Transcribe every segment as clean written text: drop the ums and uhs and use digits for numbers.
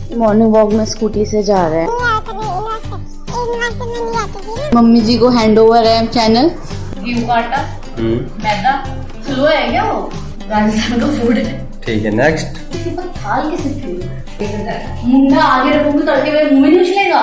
Morning walk में scooty से जा रहे हैं। मम्मी जी को हैंड ओवर है चैनल। गेहूं का आटा, मैदा, हलवा है क्या वो? राजस्थान का फूड है। ठीक है, नेक्स्ट। थाल कैसे मुंडा आगे रखूंगी तड़के हुए मुंह में नहीं उछलेगा।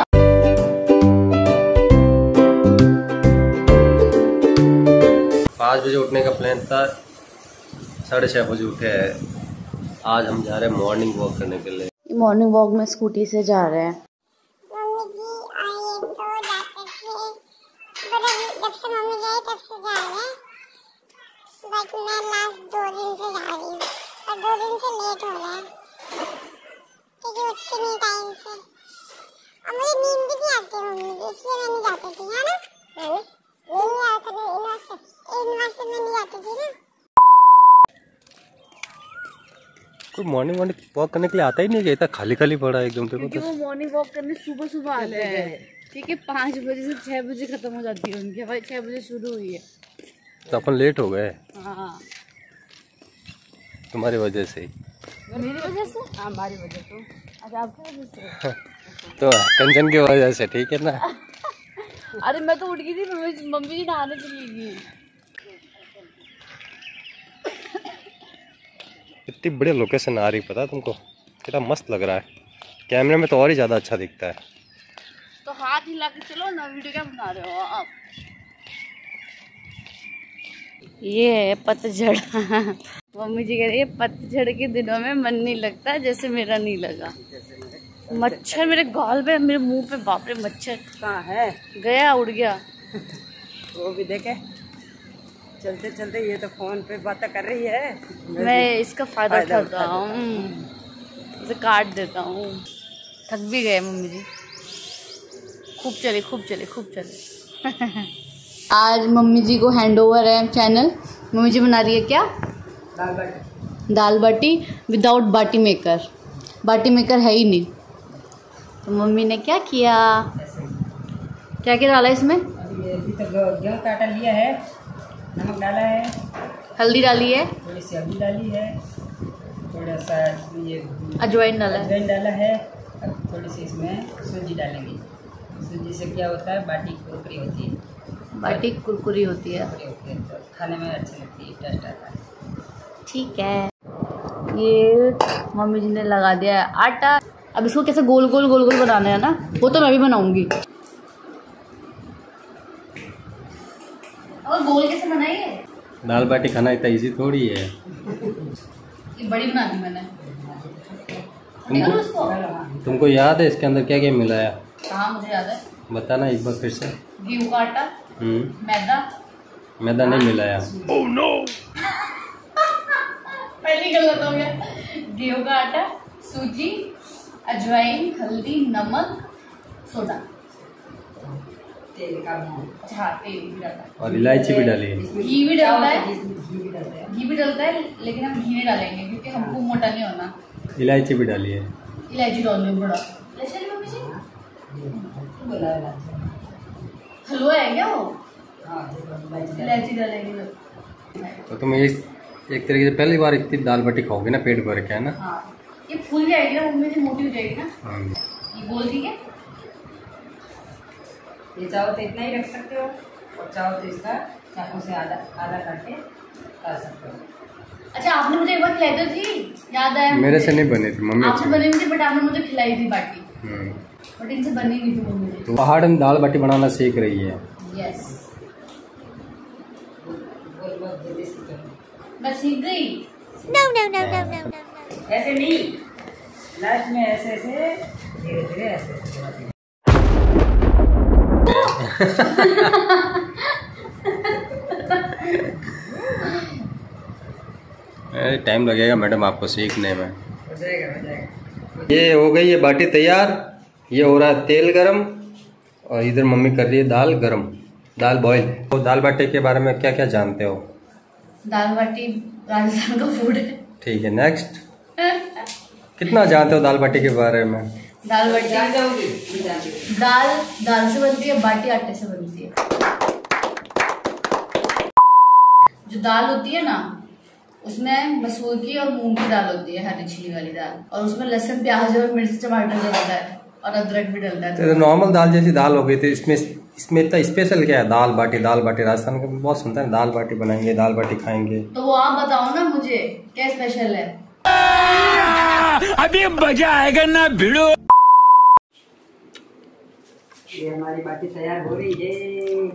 5 बजे उठने का प्लान था, 6:30 बजे उठे हैं। आज हम जा रहे हैं मॉर्निंग वॉक करने के लिए। मॉर्निंग वॉक में स्कूटी से जा रहे हैं। मम्मी जी आए तो जाते थे, जब से मम्मी गई तब से जा रहे हैं। बट मैं लास्ट 2 दिन से जा रही हूँ और 2 दिन से लेट हो रहा है क्योंकि उठती नहीं टाइम से और मुझे नींद भी आती है मम्मी जी, इसलिए मैं नहीं जाती थी, है ना? नींद नहीं आता था, इन वास्ते मैं नहीं जाती थी ना। कोई मॉर्निंग वॉक करने के लिए आता ही नहीं, गया था खाली खाली पड़ा एकदम। क्योंकि वो मॉर्निंग वॉक करने सुबह सुबह आते हैं, ठीक है। 5 बजे से 6 बजे खत्म हो जाती है उनकी, भाई 6 बजे शुरू हुई है तो अपन लेट हो गए। हाँ, तुम्हारी वजह से ही। मेरी वजह से? हाँ, हमारी वजह से। अच्छा, आपकी वजह से? तो कंचन की वजह से, ठीक है ना। अरे मैं तो उठ गई थी, मम्मी जी नहाने चली गई। इतनी बढ़िया लोकेशन आ रही, पता तुमको कितना मस्त लग रहा है। कैमरे में तो और ही ज़्यादा अच्छा दिखता है। तो हाथ हिला के चलो ना, वीडियो क्या बना रहे हो आप? ये है पतझड़। मम्मी जी कह रही है पतझड़ के दिनों में मन नहीं लगता जैसे मेरा नहीं लगा। मच्छर मेरे गाल पे, मेरे मुंह पे, बाप रे मच्छर कहाँ है? गया, उड़ गया। वो भी देखे चलते चलते, ये तो फोन पे बातें कर रही है। मैं इसका फायदा उठाता हूँ, इसे काट देता हूँ। थक भी गए मम्मी जी, खूब चले खूब चले खूब चले। आज मम्मी जी को हैंड ओवर है चैनल। मम्मी जी बना रही है क्या? Dal baati without baati maker. Baati maker है ही नहीं, तो मम्मी ने क्या किया, क्या क्या डाला इसमें? गेहूं का आटा लिया है, नमक डाला है, हल्दी डाली है, थोड़ी सी हल्दी डाली है, थोड़ा सा ये अजवाइन डाला है, अजवाइन डाला है। अब थोड़ी सी इसमें सूजी डालेंगे। सूजी से क्या होता है, बाटी कुरकुरी होती है। बाटी कुरकुरी होती है, तो खाने में अच्छी लगती है, टेस्ट आता है। ठीक है। ये मम्मी जी ने लगा दिया है आटा। अब इसको कैसे गोल गोल गोल गोल बनाना है ना, वो तो मैं भी बनाऊंगी। और गोल कैसे बनाइए? दाल बाटी खाना इतना इजी थोड़ी है। ये बड़ी बना दी मैंने। तुमको याद है इसके अंदर क्या क्या मिलाया? हाँ, मुझे याद है। बताना एक बार फिर से। गेहूं का आटा, मैदा। मैदा नहीं मिलाया। Oh no. पहली गलत हो गया। गेहूं का आटा, सूजी, अजवाइन, हल्दी, नमक, सोडा, तेल का। अच्छा, तेल भी डाला और इलायची भी डाली है। घी भी डलता है, घी भी डलता है, लेकिन हम घी नहीं डालेंगे क्योंकि हमको मोटा नहीं होना। इलायची भी डाली है। इलायची डाल लो, बड़ा इलायची मम्मी जी। हलवा है क्या वो? इलायची डालेंगे तो तुम इस एक तरीके से पहली बार इतनी दाल बाटी खाओगे ना पेट भर के, है ना? हाँ, ये फूल जाएगी ना मम्मी जी, मोटी हो जाएगी ना। ये गोल, ठीक है। ये चाहो तो इतना ही रख सकते हो और चाहो तो इसका चाकू से आधा आधा करके डाल सकते हो। अच्छा, आपने मुझे एक बार खिलाई तो थी, याद आया? मेरे से नहीं बनी थी मम्मी। आपसे बनी हुई थी, बट आपने मुझे खिलाई थी बाटी। बट इनसे बनी नहीं थी मम्मी जी। तो पहाड़ में दाल बाटी बनाना सीख रही है। यस, मैं सीख गई। No. ऐसे नहीं, लास्ट में ऐसे ऐसे धीरे धीरे ऐसे। टाइम लगेगा मैडम आपको सीखने में। हो जाएगा। ये हो गई है बाटी तैयार। ये हो रहा है तेल गरम और इधर मम्मी कर रही है दाल गरम, दाल बॉईल। तो दाल बाटी के बारे में क्या क्या जानते हो? दाल बाटी राजस्थान का फूड है। ठीक है, नेक्स्ट। कितना जानते हो दाल बाटी के बारे में? दाल बाटी दाल से बनती है, बाटी आटे से बनती है। जो दाल होती है ना, उसमें मसूर की और मूंग की दाल होती है, हरी छिली वाली दाल, और उसमें लहसुन प्याज और मिर्च टमाटर डलता है और अदरक भी डलता है। तो नॉर्मल दाल जैसी दाल हो गई थी। इसमें इतना स्पेशल क्या है? दाल बाटी राजस्थान का बहुत सुनता है, दाल बाटी बनाएंगे, दाल बाटी खाएंगे। तो वो आप बताओ ना मुझे क्या स्पेशल है। अभी मजा आएगा ना भिड़ो। ये हमारी बाटी तैयार हो रही है।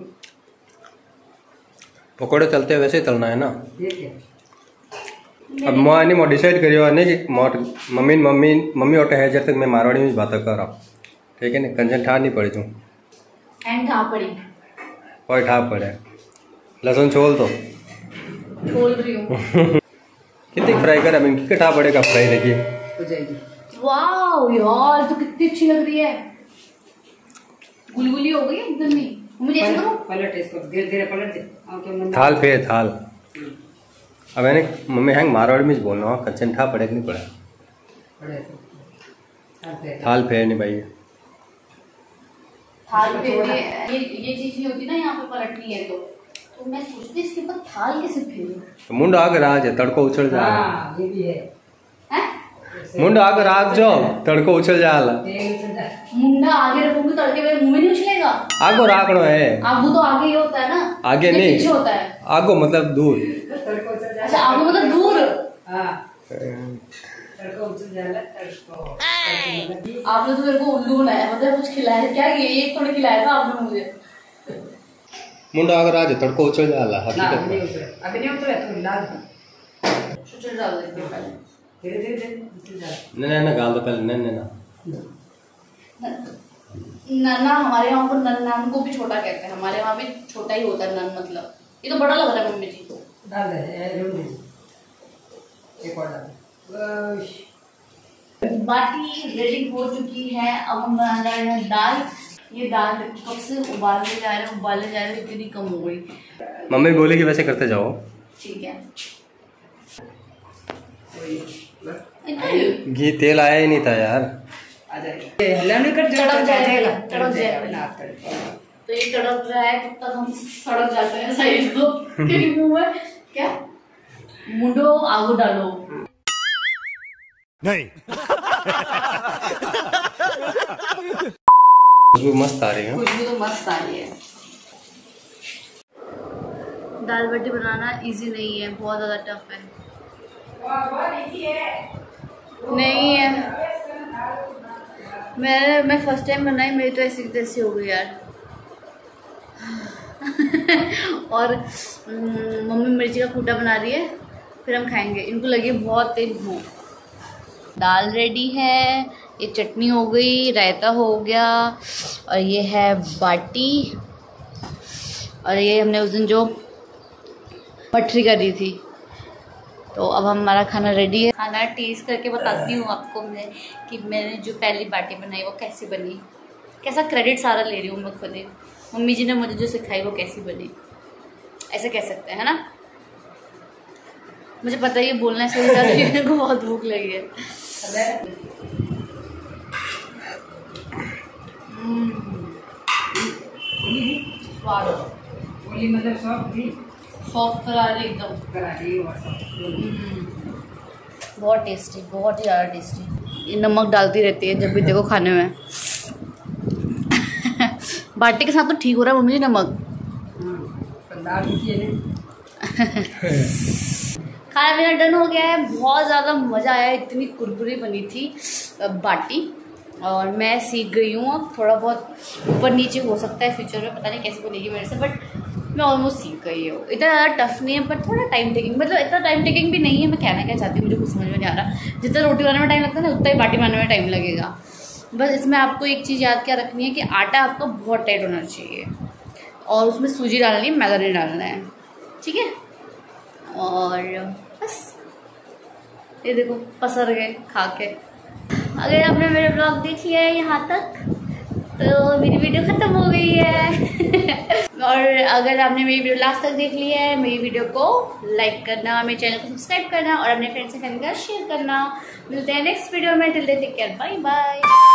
पकौड़े तलते वैसे ही तलना है ना। ठीक है। अब मैं डिसाइड करियो नहीं कि मम्मी ओटे है जब तक मैं मारवाड़ी में बात कर रहा हूँ, ठीक है ना। कंजन ठार नहीं पड़ी तू एंड ठा पड़ी कोई ठाप पड़े। लहसुन छोल तो छोल रही हूँ। कितनी फ्राई कर, अभी कितना ठाप पड़ेगा फ्राई देखिए। हो जाएगी। वाओ यार तो कितनी अच्छी लग रही है, गुलगुली हो गई एकदम ही। मुझे ऐसे करो, पलट इसको, धीरे धीरे पलट दे। थाल फेर थाल। अब मैंने मम्मी हैंग मारवाड़ी में बोलना हो, कंचन ठा पड़े नहीं पड़ा। थाल फेर नहीं भाई। थाल पे ये चीज नहीं होती ना यहाँ पे पलटनी है, तो मैं सोचती इसके ऊपर थाल कैसे फेरूं। तो मुंड आग राज है, तड़को उछल जा। हाँ, ये भी है। मुंड आग राग जो तड़को उछल जाला। मुंडा आगे रखूंगी तड़के में मुंह में नहीं उछलेगा। आगो रागड़ो है, आगू तो आगे ही होता है ना, आगे नहीं पीछे होता है। आगो मतलब दूर। अच्छा आगू मतलब दूर। आपने तो मेरे को उल्लू बनाया, मतलब कुछ खिलाया क्या? ये एक थोड़ा खिलाया था आपने मुझे। मुंड आग राज तड़को उछल जाला हकीकत में। अभी नहीं उतरा तो लाल चुचड़ डाल देते पहले। धीरे धीरे ना गाल दो पहले। ना नन्ना हमारे यहाँ पर नन्नान को भी छोटा कहते हैं, हमारे वहाँ भी छोटा ही होता है नन, मतलब ये तो बड़ा लग रहा है मम्मी जी। डाल दे, एक और डाल दे। बाटी रेडी हो चुकी है। अब हम बना रहे हैं दाल। ये दाल कब से उबालने जा रहे हैं इतनी कम हो गई। मम्मी बोली कि वैसे करते जाओ। ठीक है। घी तेल आया ही नहीं था यार। आ जाएगा, चढ़क जाएगा। तो ये चढ़क रहा है तब तक हम सड़क जाते हैं साइड को। मुंह में क्या मुंडो आगू डालो नहीं। खुशबू मस्त आ रही है। खुशबू तो मस्त आ रही है। दाल बाटी बनाना इजी नहीं है, बहुत ज़्यादा टफ है। नहीं है, मैं फर्स्ट टाइम बनाई, मेरी तो ऐसी तैसी हो गई यार। और मम्मी मिर्ची का कूटा बना रही है, फिर हम खाएंगे। इनको लगी बहुत तेज भूख। दाल रेडी है, ये चटनी हो गई, रायता हो गया, और ये है बाटी, और ये हमने उस दिन जो मठरी करी थी। तो अब हमारा खाना रेडी है। खाना टेस्ट करके बताती हूँ आपको मैं कि मैंने जो पहली बाटी बनाई वो कैसी बनी। कैसा क्रेडिट सारा ले रही हूँ मैं खुद ही। मम्मी जी ने मुझे जो सिखाई वो कैसी बनी, ऐसे कह सकते हैं ना। मुझे पता है ये बोलना सही था, लेकिन मेरे को बहुत भूख लगी है। स्वाद मतलब सॉफ्ट करारी एकदम, बहुत टेस्टी, बहुत ही ज़्यादा टेस्टी। ये नमक डालती रहती है जब भी देखो खाने में। बाटी के साथ तो ठीक हो रहा है मम्मी जी नमक। खाना पीना डन हो गया है। बहुत ज़्यादा मज़ा आया, इतनी कुरकुरी बनी थी बाटी, और मैं सीख गई हूँ। अब थोड़ा बहुत ऊपर नीचे हो सकता है फ्यूचर में, पता नहीं कैसे बनेगी मेरे से, बट मैं ऑलमोस्ट सीख गई हूँ। इतना ज़्यादा टफ नहीं है, पर थोड़ा टाइम टेकिंग, मतलब इतना टाइम टेकिंग भी नहीं है। मैं कहना क्या चाहती हूँ मुझे कुछ समझ में नहीं आ रहा। जितना रोटी बनाने में टाइम लगता है ना, उतना ही बाटी बनाने में टाइम लगेगा। बस इसमें आपको एक चीज़ याद क्या रखनी है कि आटा आपका बहुत टाइट होना चाहिए, और उसमें सूजी डालनी है, मैदा नहीं डालना है, ठीक है। और बस ये देखो पसर गए खा के। अगर आपने मेरे ब्लॉग देख लिया है यहाँ तक तो मेरी वीडियो ख़त्म हो गई है। और अगर आपने मेरी वीडियो लास्ट तक देख लिया है, मेरी वीडियो को लाइक करना, मेरे चैनल को सब्सक्राइब करना, और अपने फ्रेंड्स एंड फैमिली का शेयर करना। मिलते हैं नेक्स्ट वीडियो में। Till then take care, bye bye.